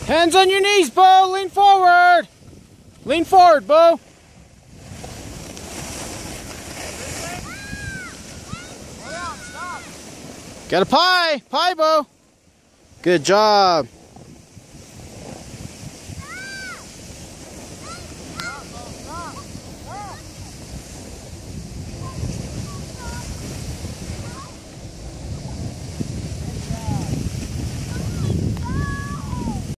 Hands on your knees, Beau. Lean forward. Lean forward, Beau. Got a pie. Pie, Beau. Good job.